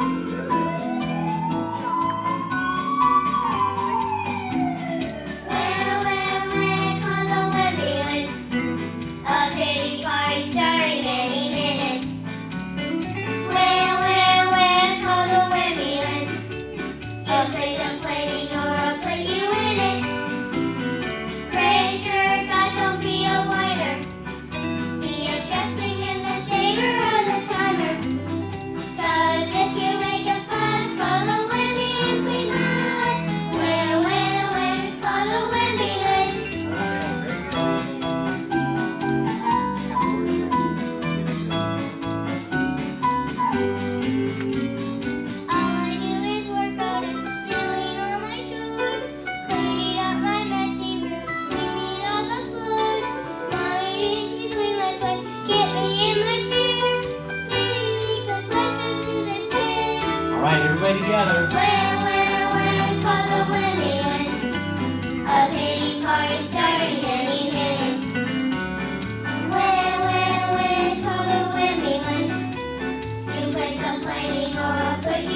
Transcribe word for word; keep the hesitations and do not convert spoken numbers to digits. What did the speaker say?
Alright, everybody together. When, when, when, call the ambulance. A pity party starting any minute. When, when, when, call the ambulance. You quit complaining or I'll put you